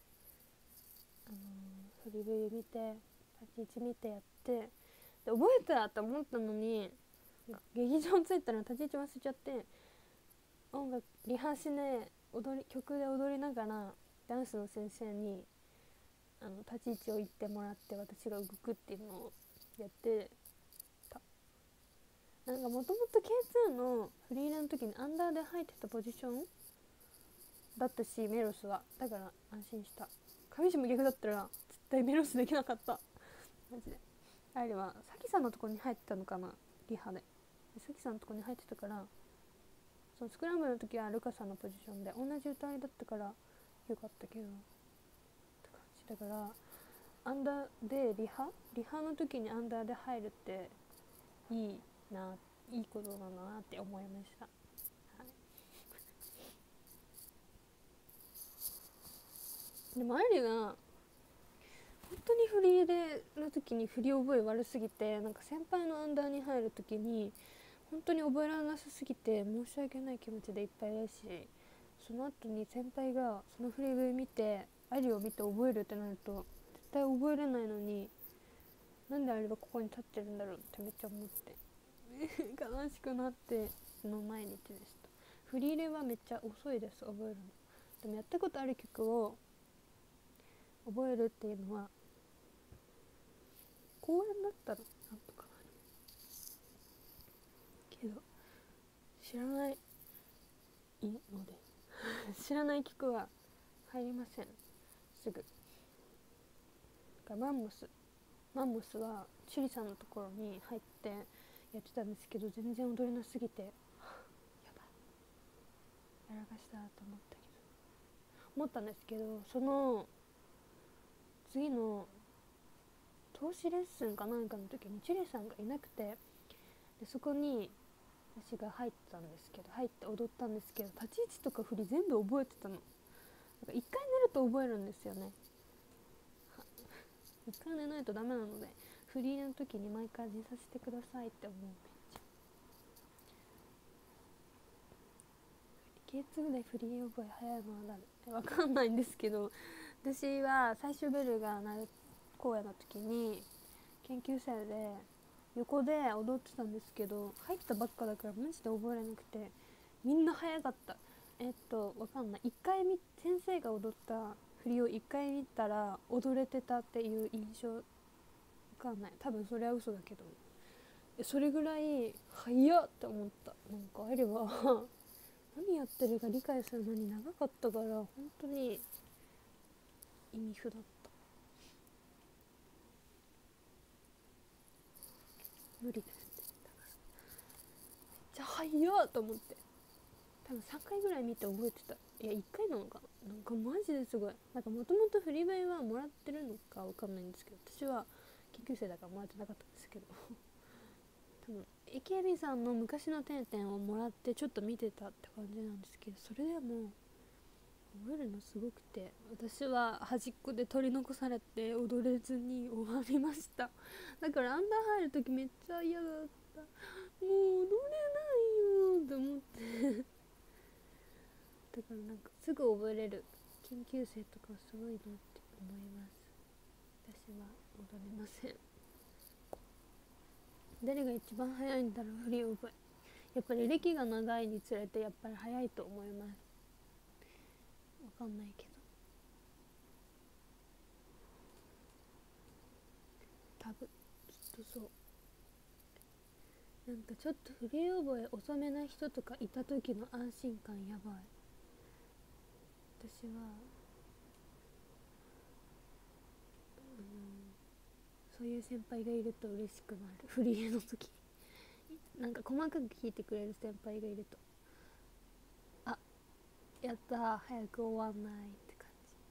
フリブ見て立ち位置見てやって、で覚えたと思ったのに、劇場着いたら立ち位置忘れちゃって、音楽リハしね、曲で踊りながらダンスの先生に立ち位置を言ってもらって、私が動くっていうのをやってた。なんかもともと K2 のフリーレンの時にアンダーで入ってたポジションだったし、メロスはだから安心した。上島逆だったら絶対メロスできなかった、マジで。あれはさきさんのところに入ってたのかな、リハで。さきさんのところに入ってたから、そのスクランブルの時はルカさんのポジションで同じ歌いだったからよかったけどって感じだから、アンダーでリハの時にアンダーで入るっていいことだなって思いました、はい、でもありが本当にフリーでの時に振り覚え悪すぎて、なんか先輩のアンダーに入る時に本当に覚えられなさすぎて申し訳ない気持ちでいっぱいだし、その後に先輩がそのフリー見てアリを見て覚えるってなると絶対覚えれないのに、なんであれはここに立ってるんだろうってめっちゃ思って悲しくなっての毎日でした。フリーレはめっちゃ遅いです、覚えるの。でもやったことある曲を覚えるっていうのは公園だったらなんとかなるけど、知らないので知らない曲は入りません、すぐ。マンモスはチュリさんのところに入ってやってたんですけど、全然踊れなすぎてやらかしたと思ったんですけど、その次の投資レッスンかなんかの時にチュリさんがいなくて、でそこに私が入って踊ったんですけど、立ち位置とか振り全部覚えてたの。一回寝ると覚えるんですよね。一回寝ないとダメなので、フリーの時に毎回寝させてくださいって思う。めっちゃ K2 でフリー覚え早いのは誰わかんないんですけど、私は最終ベルが鳴る公演の時に研究生で横で踊ってたんですけど、入ったばっかだからマジで覚えれなくて、 みんな早かった。わかんない、先生が踊った振りを1回見たら踊れてたっていう印象。わかんない、多分それは嘘だけど、それぐらい早っって思った。なんかあれば何やってるか理解するのに長かったから本当に意味不だった。無理ですってだからめっちゃ早っと思って、多分3回ぐらい見て覚えてた。いや1回なのかな、なんかマジですごい。なんかもともと振り替えはもらってるのかわかんないんですけど、私は研究生だからもらってなかったんですけど多分 AKB さんの昔の点々をもらってちょっと見てたって感じなんですけど、それでも覚えるのすごくて、私は端っこで取り残されて踊れずに終わりました。だからアンダー入る時めっちゃ嫌だった。もう踊れないよって思ってだからなんかすぐ覚えれる研究生とかすごいなって思います。私は踊れません。誰が一番早いんだろう振り覚え。やっぱり歴が長いにつれてやっぱり早いと思います。わかんないけど多分きっとそう。なんかちょっと振り覚え遅めな人とかいた時の安心感やばい。私はそういう先輩がいると嬉しくなる。振りの時なんか細かく聞いてくれる先輩がいると、あ、やったー早く終わんないって感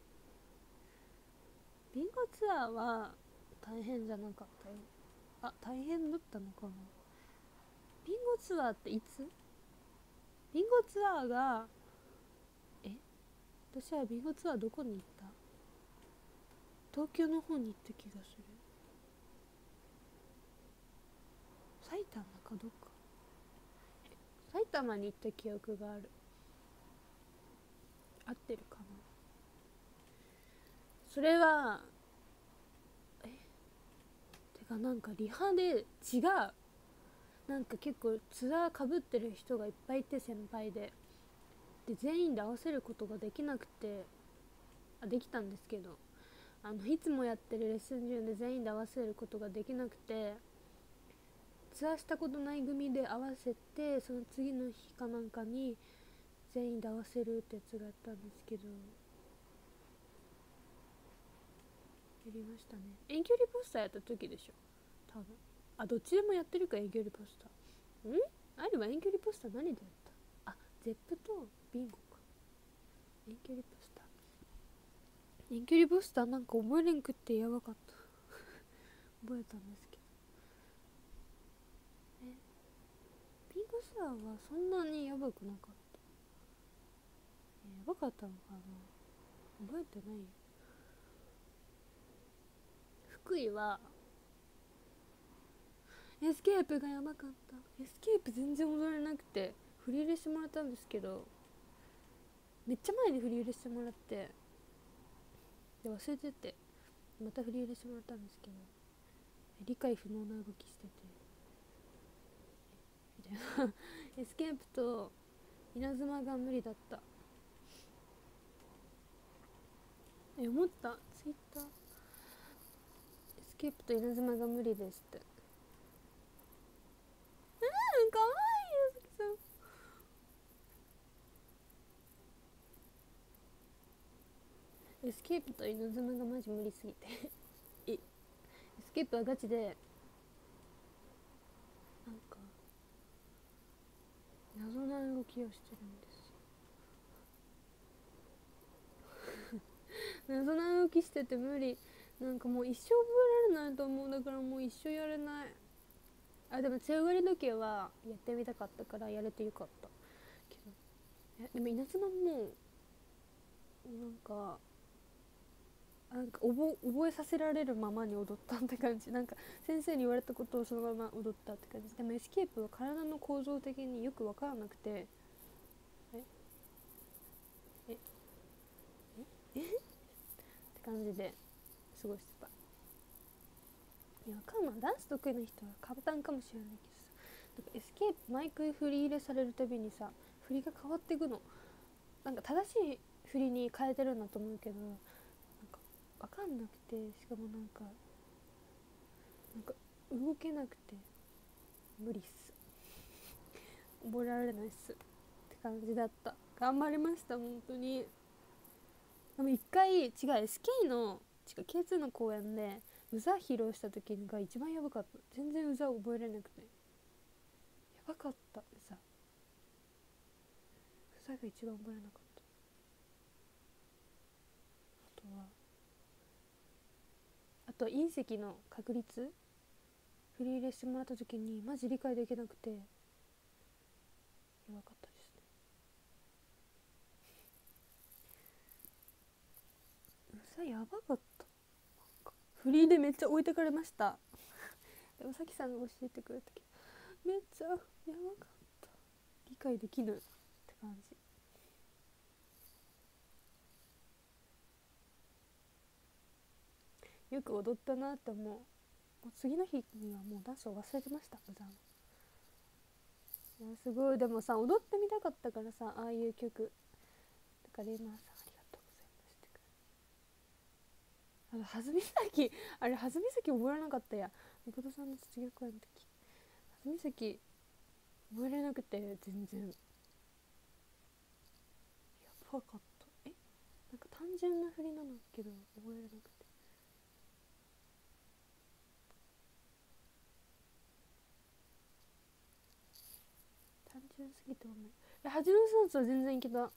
じ。ビンゴツアーは大変じゃなかったよ。あ、大変だったのかな。ビンゴツアーっていつ？ビンゴツアーが私はビンゴツアーどこに行った？東京の方に行った気がする。埼玉かどっか。埼玉に行った記憶がある。合ってるかな。それはてかなんかリハで違う。なんか結構ツアーかぶってる人がいっぱいいて、先輩で全員で合わせることができなくて、できたんですけど、いつもやってるレッスン中で全員で合わせることができなくて、ツアーしたことない組で合わせて、その次の日かなんかに全員で合わせるってやつがあったんですけど、やりましたね。遠距離ポスターやった時でしょ多分。どっちでもやってるか。遠距離ポスターあれは遠距離ポスター何でやった？ゼップとビンゴか。遠距離ポスターなんか覚えれんくってやばかった覚えたんですけど、ビンゴスターはそんなにやばくなかった。やばかったのかな、覚えてないよ。福井はエスケープがやばかった。エスケープ全然踊れなくて振り入れしてもらったんですけど、めっちゃ前に振り入れしてもらってで忘れてて、また振り入れしてもらったんですけど、理解不能な動きしててみたいなエスケープと稲妻が無理だった。思った、ツイッターエスケープと稲妻が無理ですって。かわいいよさきさん。エスケープと稲妻がマジ無理すぎてエスケープはガチでなんか謎な動きをしてるんですよ謎な動きしてて無理。なんかもう一生覚えられないと思う。だからもう一生やれない。でも強がり時計はやってみたかったからやれてよかったけど、でも稲妻も覚えさせられるままに踊ったって感じ。なんか先生に言われたことをそのまま踊ったって感じ。でもエスケープは体の構造的によく分からなくて、って感じですごい失敗。いや、わかんない。ダンス得意な人は簡単かもしれないけどさ、なんかエスケープ毎回振り入れされるたびにさ、 振りが変わっていくの。なんか正しい振りに変えてるんだと思うけど、なんか分かんなくて、しかもなんか動けなくて無理っす。覚えられないっすって感じだった。頑張りました本当に。でも一回違う SK のK2 の公演でうざ披露した時が一番やばかった。全然うざ覚えれなくてやばかった。うざが一番覚えれなかった。あとは隕石の確率振り入れしてもらった時にマジ理解できなくてやばかったですね。うざやばかった。フリーでめっちゃ置いてかれました。でもさきさんが教えてくれたけどめっちゃやばかった。理解できぬって感じ。よく踊ったなって思う。もう次の日にはもうダンスを忘れてました。いやすごい。でもさ踊ってみたかったからさ、ああいう曲だから。レイマーさんありがとうございます。弾み先、あれ弾み先覚えらなかったや。誠さんの卒業公演の時弾み先覚えれなくて全然やばかった。なんか単純な振りなんだけど覚えれなくて、単純すぎてごめん。恥のスーツは全然いけた。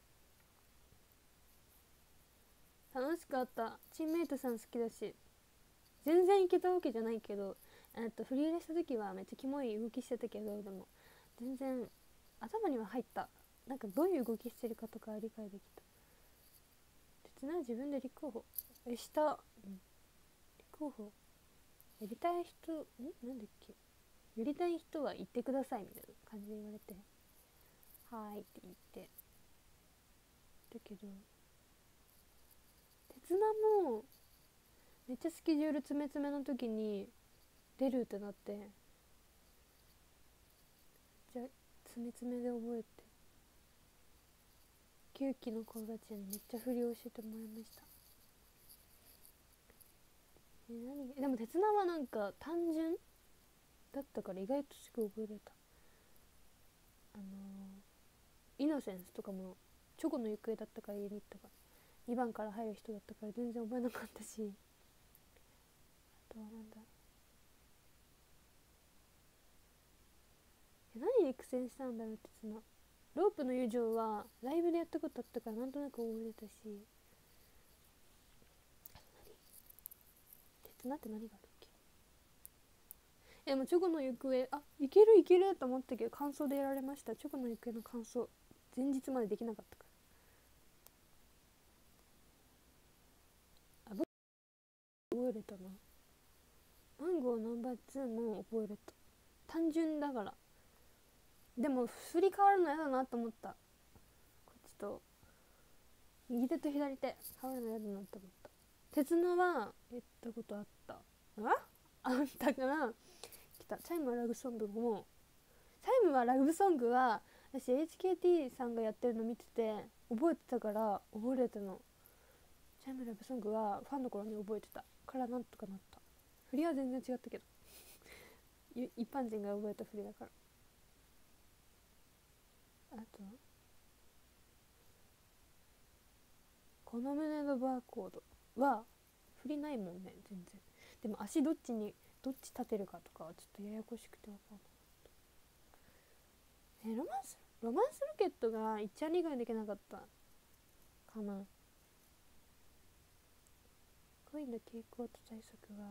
楽しかった。チームメイトさん好きだし全然いけたわけじゃないけど、振り入れした時はめっちゃキモい動きしてたけど、でも全然頭には入った。なんかどういう動きしてるかとか理解できた。鉄な自分で立候補した、立候補やりたい人なんだっけ、やりたい人は言ってくださいみたいな感じで言われて、はーいって言ってだけど、鉄なもめっちゃスケジュール詰め詰めの時に出るってなって、じゃあ詰め詰めで覚えて9期の子たちにめっちゃ振り教えてもらいました。でも鉄なはなんか単純だったから意外とすぐ覚えれた。イノセンスとかもチョコの行方だったからユニットが2番から入る人だったから全然覚えなかったし、あとはなんだ、何で苦戦したんだろう。鉄なロープの友情はライブでやったことあったからなんとなく覚えれたし、鉄なって何があるっけ。でもチョコの行方いけるいけると思ったけど感想でやられました。チョコの行方の感想前日までできなかったから。覚えれたな。マンゴーナンバー2も覚えれた。単純だから。でも振り変わるの嫌だなと思った。こっちと右手と左手変わるの嫌だなと思った。鉄のはやったことあった。あんたから来た。チャイムはラブソングも、チャイムはラブソングは私 HKT さんがやってるの見てて覚えてたから覚えれたの。チャイムラブソングはファンの頃に覚えてたからなんとかなった。振りは全然違ったけど一般人が覚えた振りだから。あとこの胸のバーコードは振りないもんね全然。でも足どっち立てるかとかはちょっとややこしくて分かんない。ロマンスロケットが一番理解できなかったかな。恋の傾向と対策は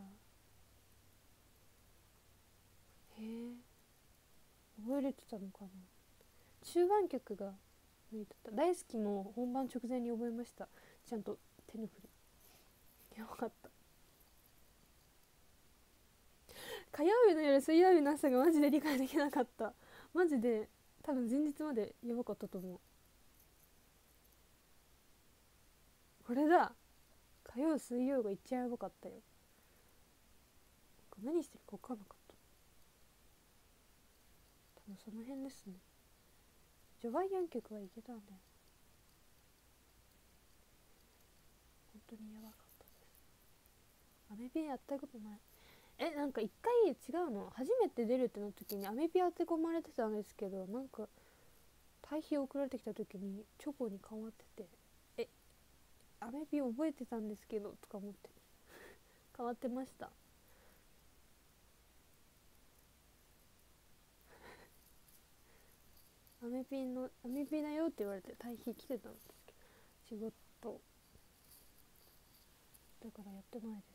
覚えれてたのかな。中盤曲が抜いてた。大好きも本番直前に覚えました。ちゃんと手の振りやばかった。火曜日の夜水曜日の朝がマジで理解できなかった。マジで多分前日までやばかったと思う。これだ、火曜水曜が一番やばかったよ。何してるか分からなかった。多分その辺ですね。 序盤4曲はいけたんだよ。本当にやばかったです。アメピンやったことない。なんか一回違うの、初めて出るってなった時にアメピン当て込まれてたんですけど、なんか対比送られてきた時にチョコに変わってて、アメピン覚えてたんですけどとか思って変わってました。アメピンだよって言われて対比来てたんですけど、仕事だからやってないです。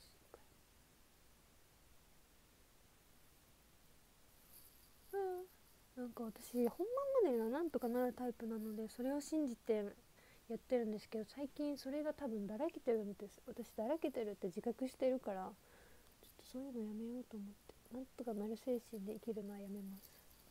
なんか私本番までがなんとかなるタイプなので、それを信じてやってるんですけど、最近それが多分だらけてるんです。私だらけてるって自覚してるから、ちょっとそういうのやめようと思って、なんとかなる精神で生きるのはやめます。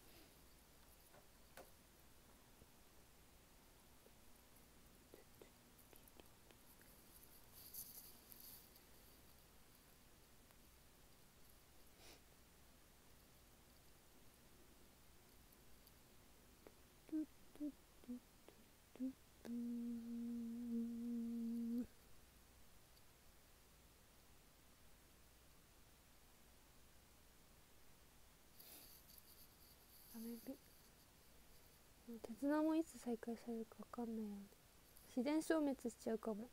アメピ鉄道もいつ再開されるか分かんないよね。自然消滅しちゃうかも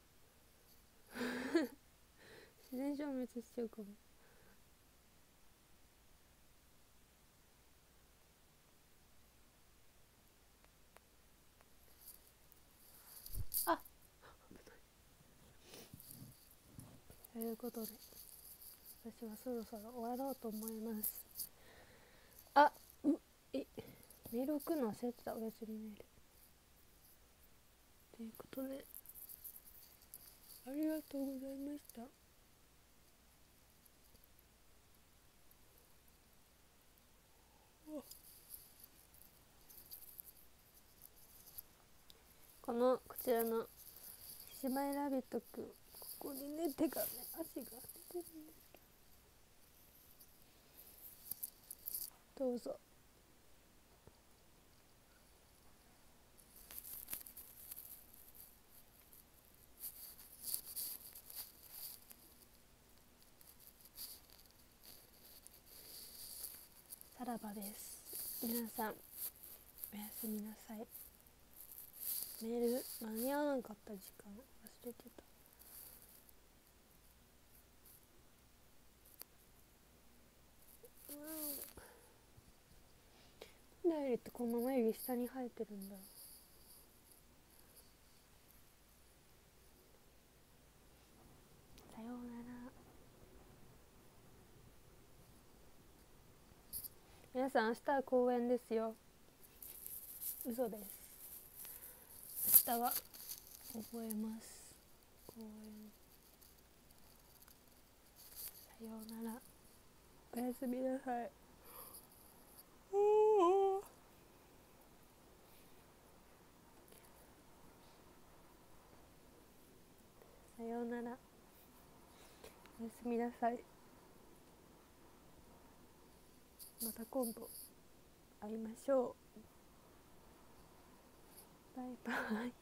自然消滅しちゃうかも。あ、ということで私はそろそろ終わろうと思います。あ、メール送るの忘れてた。おやすみメールということで、ありがとうございました。こちらのシマイラビットくん、ここにね、手がね、足が出てるんですけど、どうぞ。さらばです。皆さんおやすみなさい。メール間に合わなかった時間忘れてた。なんでアイリってこんな眉毛下に生えてるんだろう。さようなら。皆さん明日は公演ですよ。嘘です。明日は覚えます。公演。さようなら。おやすみなさい。さようなら。おやすみなさい。また今度会いましょう。バイバイ。バイ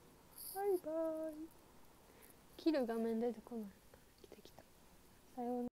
バイ。切る画面出てこない。来てきた。さようなら。